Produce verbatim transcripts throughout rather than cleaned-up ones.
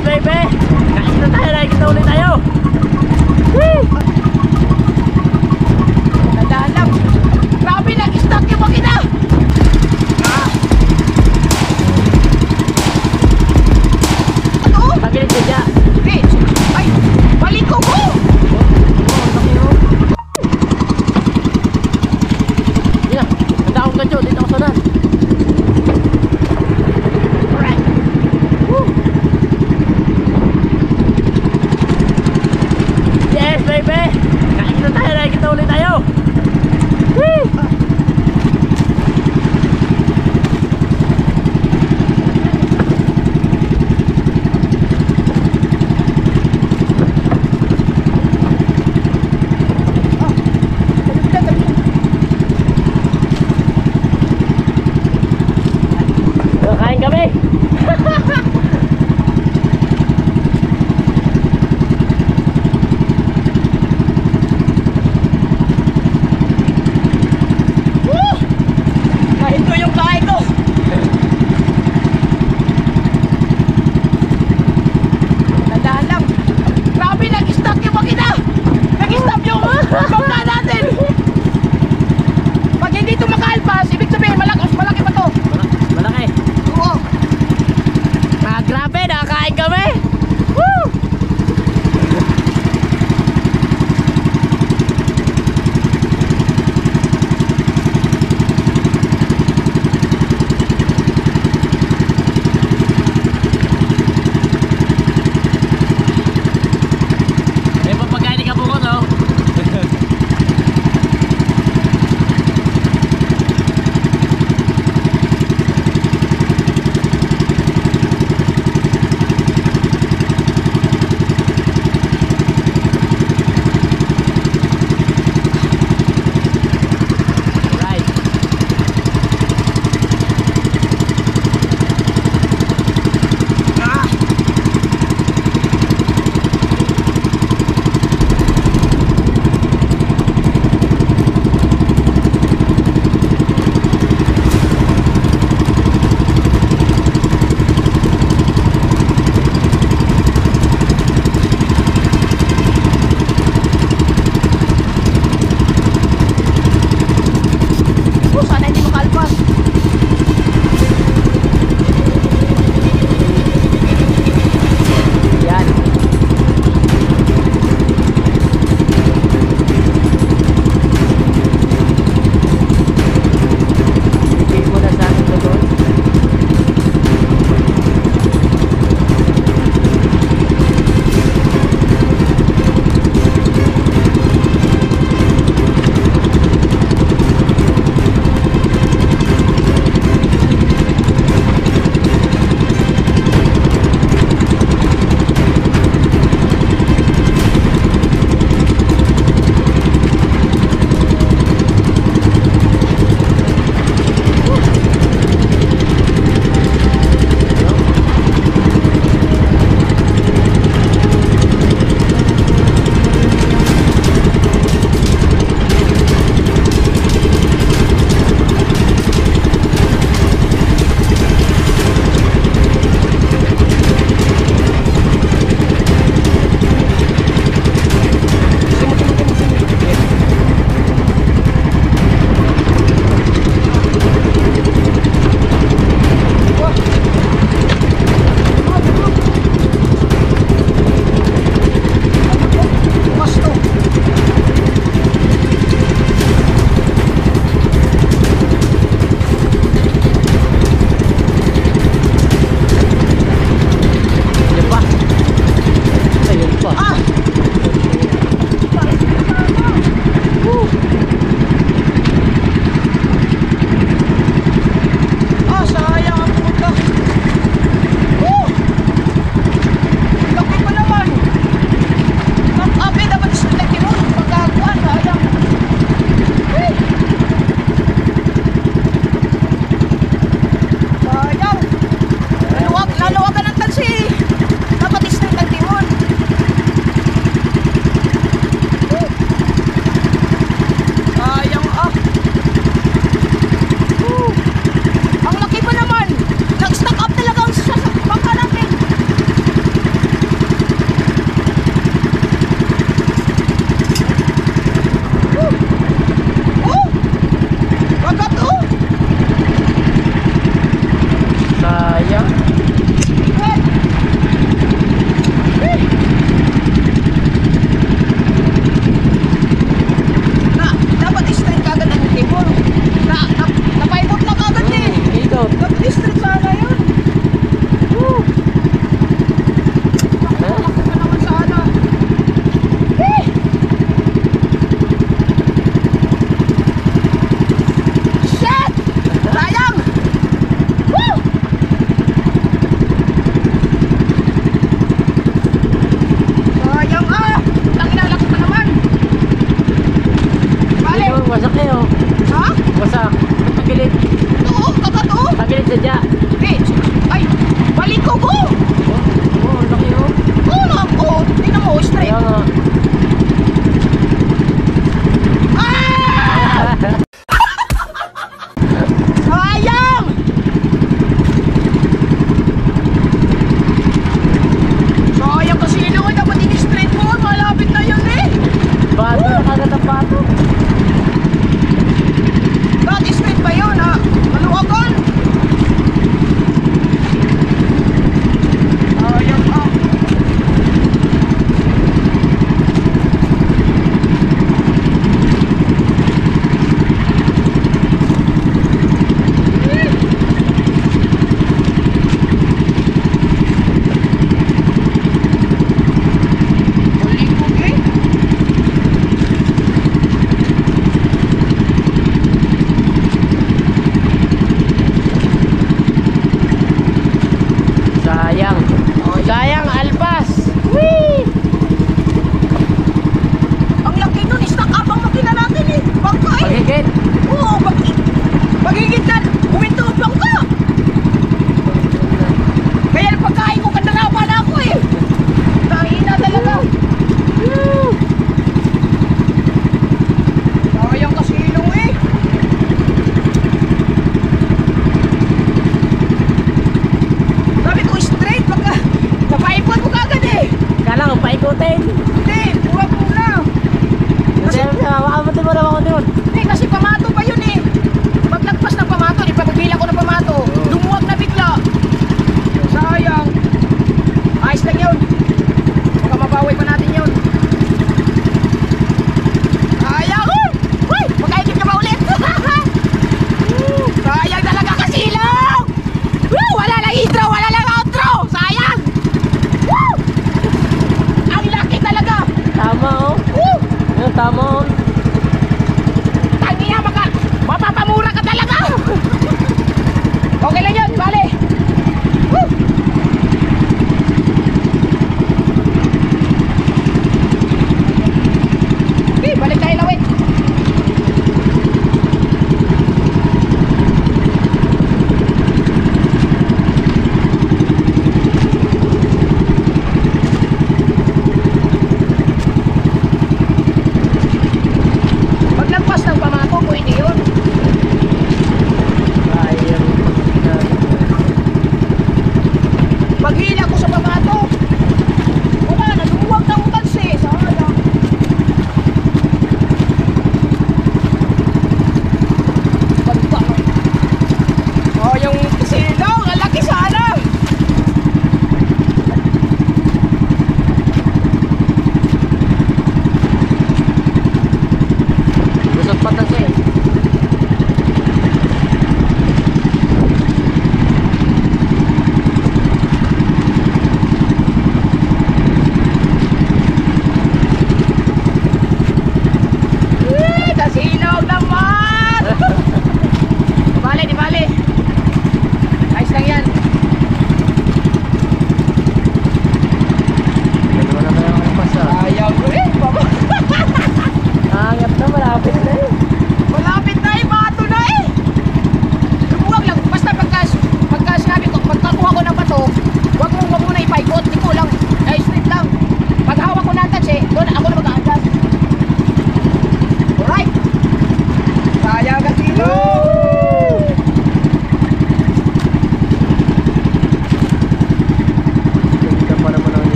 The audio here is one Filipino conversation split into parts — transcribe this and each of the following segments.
baby! Kain na tayo, nakikita ulit tayo! Woo! Tandaan lang! Grabe, nag-stuck yung makina! Ah! Ano? Pagilid ka dyan! Rich! Ay! Balik ko mo! Yan, ang daong ka dyan, dito ako sa dan. Alright! Woo!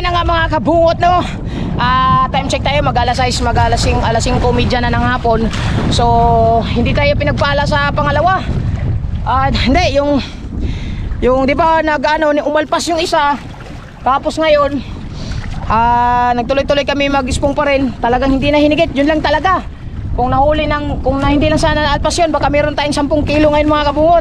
na nga mga kabungot, no. Ah, time check tayo, mag alas sais, mag alas sing, alas singko media na ng hapon. So, hindi tayo pinagpala sa pangalawa. Ah, hindi yung yung 'di ba nag-ano, umalpas yung isa. Tapos ngayon, ah, nagtuloy-tuloy kami mag-ispong pa rin. Talagang hindi na hinigit, yun lang talaga. Kung nahuli ng kung na hindi lang sana naalpas yun, baka meron tayong sampung kilo ngayon mga kabungot.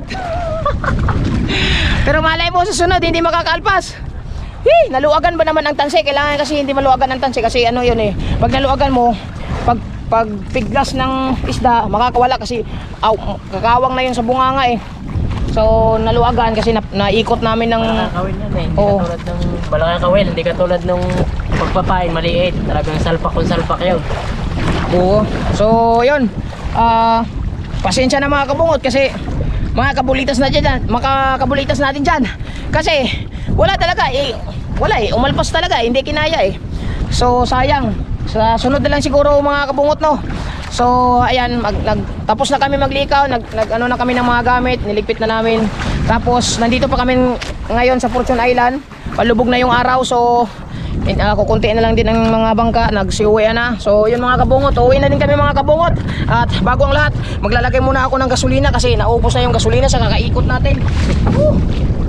Pero malay mo sa sunod, hindi makakaalpas. Hey, naluagan ba naman ang tansi? Kailangan kasi hindi maluagan ang tansi kasi ano yun eh. Pag naluagan mo, pag pag piglas ng isda, makakawala kasi aw, kakawang na yun sa bunganga eh. So naluagan kasi na, naikot namin ng Balakang kawil yan eh. Hindi Oo. katulad ng balakang kawil. Hindi katulad ng pagpapain, maliit. Talagang salpak kung salpak yun. Oo. So yun. Ah, pasensya na mga kabungot kasi mga kabulitas na dyan, makakabulitas natin dyan. Kasi wala talaga eh, wala eh, umalpas talaga, hindi kinaya eh. So sayang, sa sunod na lang siguro mga kabungot, no. So ayan, mag, nag, tapos na kami maglikaw, nag, nag ano na kami ng mga gamit, niligpit na namin. Tapos nandito pa kami ngayon sa Fortune Island, palubog na yung araw. So in, uh, kukunti na lang din ang mga bangka, nagsiuwi na. So yun mga kabungot, uwi na din kami mga kabungot. At bago ang lahat, maglalagay muna ako ng gasolina kasi naubos na yung gasolina sa kakaikot natin. Woo!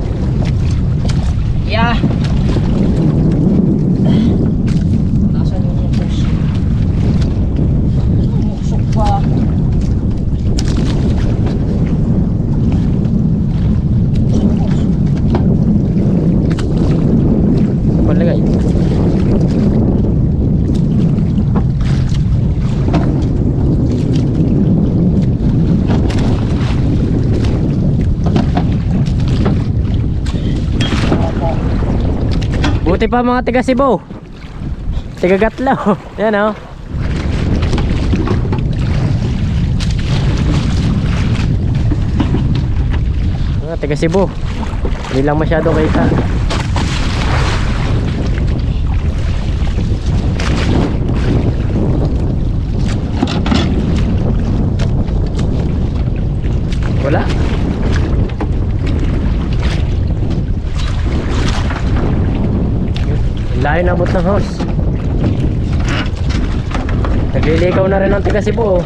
Yeah. Nasaan yung push? Musok pa. Malagay. Buti pa mga taga Cebu. Taga Gatlaw. Yan o. Mga taga Cebu. Hindi lang masyado kita. Wala. Layo na abot ng hose. Nagliligaw na rin ang taga Cebu.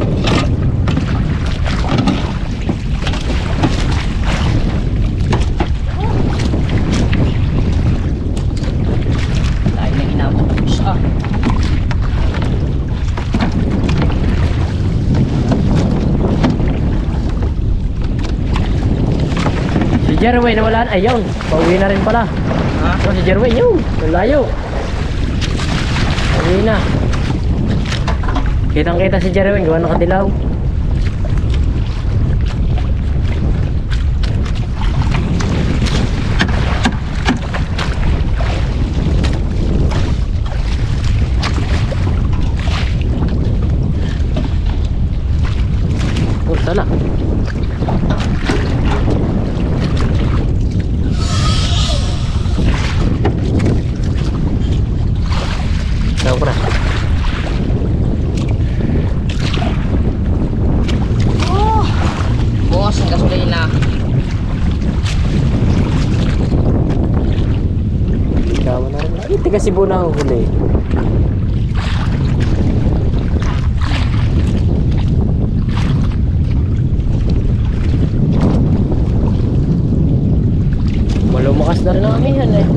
Layo na inabot ng isa. Si Jerway nawalaan. Ayun, pauwi na rin pala. Ha? Oh, si Jerway yun. Ang layo. Pauwi na. Kitang kita si Jerway. Gawa nakadilaw. Oh, tala. Tahu pernah. Oh, bos, ang gasolina. Kawan na rin. Ay, tiga Cebu na ang huli. Malumakas na rin ang amihan eh.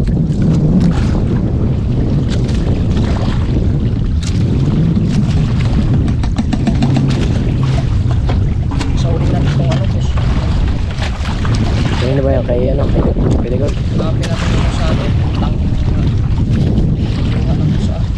Sa uli natin kung ano, bos. Ano ba yung kay ano? Kay Digod? Grabe natin yung sa atin. Tangking siya. Yung ano po sa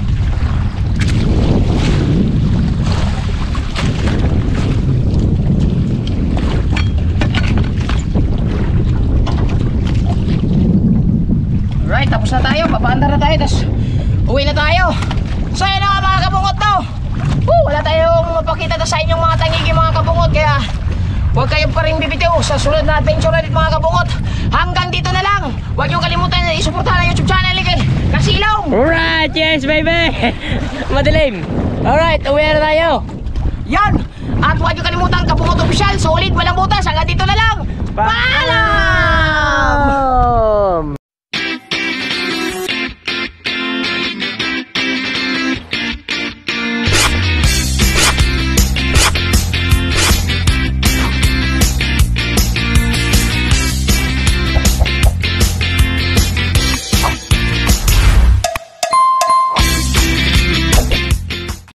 Alright, tapos na tayo. Papaandar na tayo. Tapos uwi na tayo. So yun na nga mga kabungot, no. Woo, wala tayong mapakita na sa inyong mga tangigi mga kabungot. Kaya huwag kayong pa rin bibitiw sa sunod na adventure ulit mga kabungot. Hanggang dito na lang. Huwag niyong kalimutan na isuportahan ang YouTube channel ni Kasilong. Alright, yes baby! Madilim! Alright, uwi na tayo! Yan. At huwag niyong kalimutan Kabungot Official. Solid, walang butas. Hanggang dito na lang. Paalam!